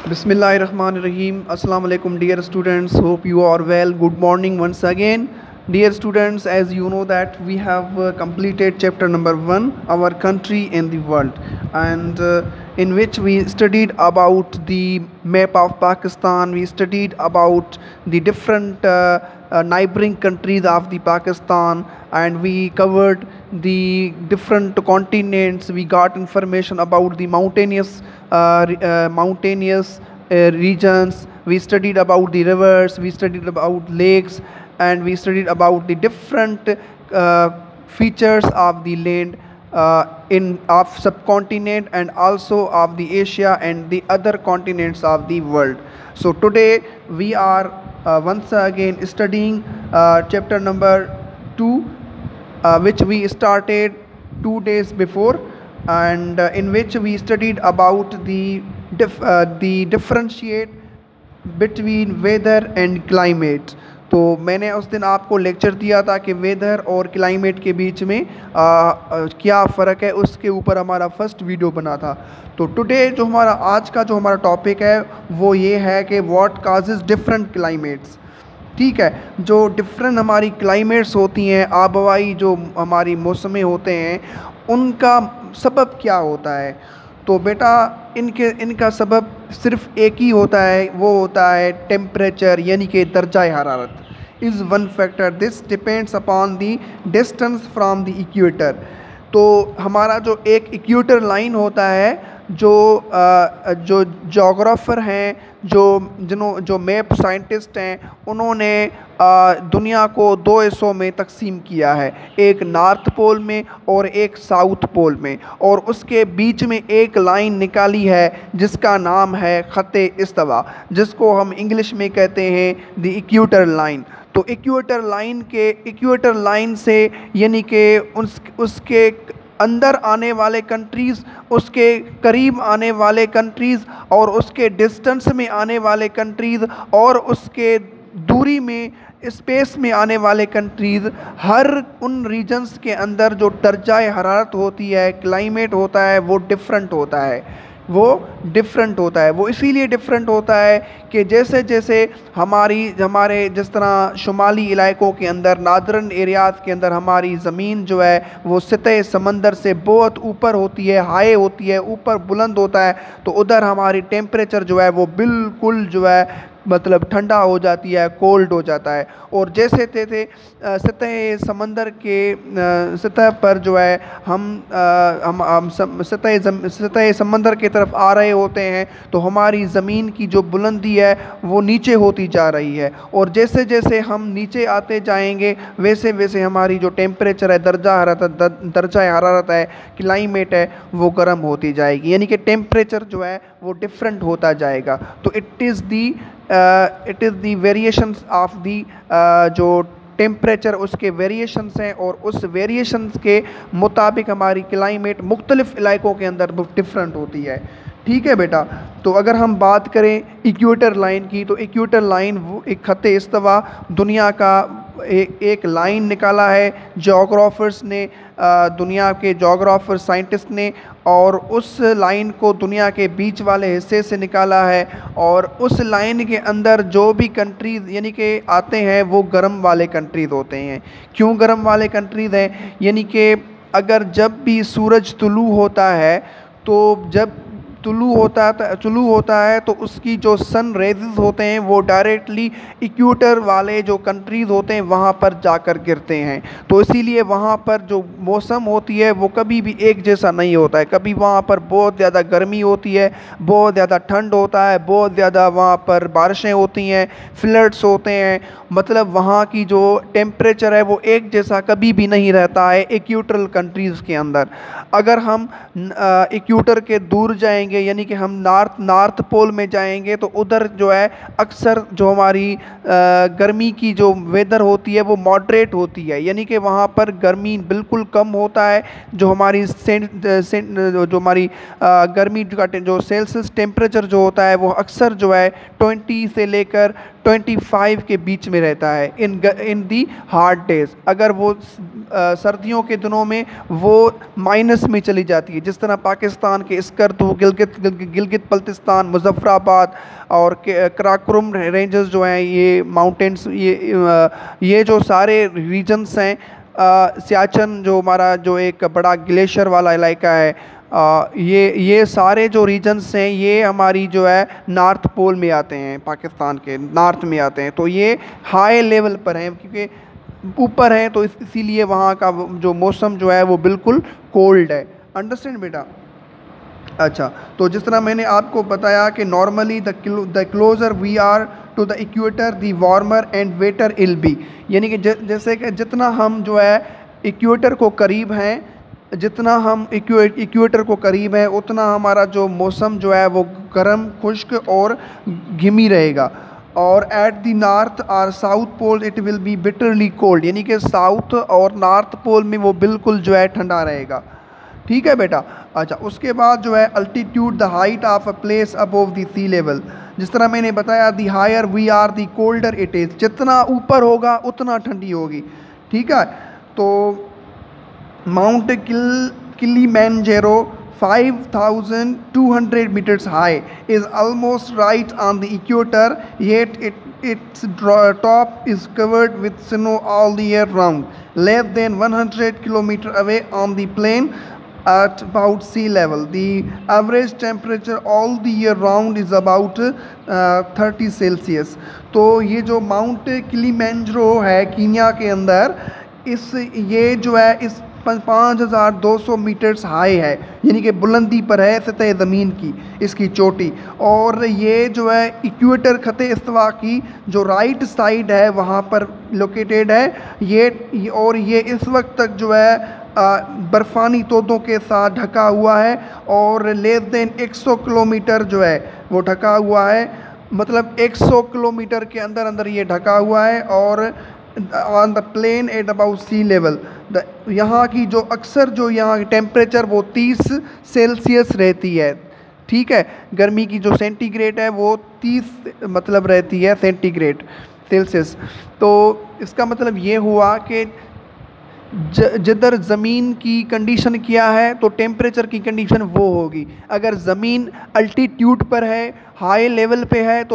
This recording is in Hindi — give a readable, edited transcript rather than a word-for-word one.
Bismillahirrahmanirrahim. Assalamu alaikum, dear students. Hope you are well. Good morning once again. Dear students, as you know that we have completed chapter number 1, our country in the world, and in which we studied about the map of Pakistan. We studied about the different neighboring countries of the Pakistan, and we covered the different continents. We got information about the mountainous regions. We studied about the rivers, we studied about lakes, and we studied about the different features of the land in of subcontinent and also of the Asia and the other continents of the world. So today we are once again studying chapter number 2, which we started 2 days before, and in which we studied about the differentiate between weather and climate. तो मैंने उस दिन आपको लेक्चर दिया था कि वेदर और क्लाइमेट के बीच में क्या फ़र्क है, उसके ऊपर हमारा फर्स्ट वीडियो बना था। तो टुडे जो हमारा आज का जो हमारा टॉपिक है वो ये है कि व्हाट काजेज़ डिफरेंट क्लाइमेट्स। ठीक है, जो डिफरेंट हमारी क्लाइमेट्स होती हैं, आबहवाई जो हमारी मौसमें होते हैं, उनका सबब क्या होता है। तो बेटा इनका सबब सिर्फ एक ही होता है, वो होता है टेम्परेचर, यानी कि दर्जा हरारत is one factor. This depends upon the distance from the equator. तो हमारा जो एक इक्वेटर लाइन होता है, जो जोग्राफ़र हैं, जो मैप साइंटिस्ट हैं, उन्होंने दुनिया को 2 हिस्सों में तकसीम किया है, एक नॉर्थ पोल में और एक साउथ पोल में, और उसके बीच में एक लाइन निकाली है जिसका नाम है ख़त्ते इस्तवा, जिसको हम इंग्लिश में कहते हैं द इक्वेटर लाइन। तो इक्वेटर लाइन से यानी कि उसके अंदर आने वाले कंट्रीज़, उसके करीब आने वाले कंट्रीज़, और उसके डिस्टेंस में आने वाले कंट्रीज़, और उसके दूरी में स्पेस में आने वाले कंट्रीज़, हर उन रीजन्स के अंदर जो दर्जा हरारत होती है, क्लाइमेट होता है, वो डिफरेंट होता है। वो इसीलिए डिफरेंट होता है कि जैसे जैसे हमारे जिस तरह शुमाली इलाकों के अंदर, नादरन एरियाज़ के अंदर हमारी ज़मीन जो है वो सतह समंदर से बहुत ऊपर होती है, हाई होती है, ऊपर बुलंद होता है, तो उधर हमारी टेम्परेचर जो है वो बिल्कुल जो है मतलब ठंडा हो जाती है, कोल्ड हो जाता है। और जैसे तैसे सतह समंदर के सतह पर जो है हम सतह समंदर की तरफ आ रहे होते हैं, तो हमारी ज़मीन की जो बुलंदी है वो नीचे होती जा रही है, और जैसे जैसे हम नीचे आते जाएंगे वैसे वैसे हमारी जो टेम्परेचर है, दर्जा हरारत है, क्लाइमेट है, वो गर्म होती जाएगी, यानी कि टेम्परेचर जो है वो डिफरेंट होता जाएगा। तो it is the variations of the जो टेम्परेचर, उसके वेरिएशंस हैं, और उस वेरिएशंस के मुताबिक हमारी क्लाइमेट मुख्तलिफ़ इलाकों के अंदर डिफरेंट होती है। ठीक है बेटा। तो अगर हम बात करें इक्वेटर लाइन की, तो इक्वेटर लाइन वो एक ख़त्ते इस्तवा दुनिया का एक लाइन निकाला है जोग्राफ़र्स ने, दुनिया के जोग्राफ़र साइंटिस्ट ने, और उस लाइन को दुनिया के बीच वाले हिस्से से निकाला है, और उस लाइन के अंदर जो भी कंट्रीज़ यानी कि आते हैं वो गर्म वाले कंट्रीज़ होते हैं। क्यों गर्म वाले कंट्रीज़ हैं? यानी कि अगर जब भी सूरज तुलू होता है, तो जब तुलू होता है तो उसकी जो सन रेज़ होते हैं वो डायरेक्टली इक्वेटर वाले जो कंट्रीज़ होते हैं वहाँ पर जाकर गिरते हैं। तो इसीलिए वहाँ पर जो मौसम होती है वो कभी भी एक जैसा नहीं होता है। कभी वहाँ पर बहुत ज़्यादा गर्मी होती है, बहुत ज़्यादा ठंड होता है, बहुत ज़्यादा वहाँ पर बारिशें होती हैं, फ्लड्स होते हैं, मतलब वहाँ की जो टेम्परेचर है वो एक जैसा कभी भी नहीं रहता है इक्वेटरल कंट्रीज़ के अंदर। अगर हम इक्वेटर के दूर जाएंगे, यानी कि हम नॉर्थ पोल में जाएंगे, तो उधर जो है अक्सर जो हमारी गर्मी की जो वेदर होती है वो मॉडरेट होती है, यानी कि वहाँ पर गर्मी बिल्कुल कम होता है। जो हमारी गर्मी का जो सेल्सियस टेम्परेचर जो होता है वो अक्सर जो है 20 से लेकर 25 के बीच में रहता है इन दी हार्ड डेज। अगर वो सर्दियों के दिनों में वो माइनस में चली जाती है, जिस तरह पाकिस्तान के स्कर्दू, गिलगित बल्तिस्तान, मुजफ्फराबाद और कराकोरम रेंजेस जो हैं, ये माउंटेन्स, ये जो सारे रीजन्स हैं, सियाचिन जो हमारा जो एक बड़ा ग्लेशियर वाला इलाका है, ये सारे जो रीजन्स हैं ये हमारी जो है नॉर्थ पोल में आते हैं, पाकिस्तान के नॉर्थ में आते हैं। तो ये हाई लेवल पर हैं क्योंकि ऊपर हैं, तो इसीलिए वहाँ का जो मौसम जो है वो बिल्कुल कोल्ड है। अंडरस्टैंड बेटा? अच्छा, तो जिस तरह मैंने आपको बताया कि normally the closer we are to the equator the warmer and wetter will be, यानी कि जैसे कि जितना हम जो है इक्वेटर को करीब हैं, जितना हम इक्वेटर को करीब हैं उतना हमारा जो मौसम जो है वो गर्म, खुश्क और घिमी रहेगा। और एट द नॉर्थ और south pole it will be bitterly cold, यानी कि साउथ और नॉर्थ पोल में वो बिल्कुल जो है ठंडा रहेगा। ठीक है बेटा? अच्छा, उसके बाद जो है altitude the height of a place above the sea level, जिस तरह मैंने बताया the higher we are the colder it is, जितना ऊपर होगा उतना ठंडी होगी। ठीक है? तो mount Kilimanjaro 5,200 meters high is almost right on the equator, yet its top is covered with snow all the year round. Less than 100 kilometers away on the plain at about sea level, the average temperature all the year round is about 30 Celsius. तो ये जो माउंट किलिमंजारो है कीनिया के अंदर, ये जो है इस 5,200 मीटर्स हाई है, यानी कि बुलंदी पर है सतह ज़मीन की इसकी चोटी। और ये जो है इक्वेटर ख़त इस्तिवा की जो राइट साइड है वहाँ पर लोकेटेड है ये इस वक्त तक जो है बर्फ़ानी तोदों के साथ ढका हुआ है और लेस देन 100 किलोमीटर जो है वो ढका हुआ है, मतलब 100 किलोमीटर के अंदर अंदर ये ढका हुआ है। और on the plain at about sea level, यहाँ की जो अक्सर जो यहाँ की टेम्परेचर वो 30 सेल्सियस रहती है। ठीक है? गर्मी की जो सेंटीग्रेड है वो 30 मतलब रहती है सेंटीग्रेड सेल्सियस। तो इसका मतलब ये हुआ कि जिधर ज़मीन की कंडीशन क्या है तो टेम्परेचर की कंडीशन वो होगी। अगर ज़मीन अल्टीट्यूड पर है, हाई लेवल पे है, तो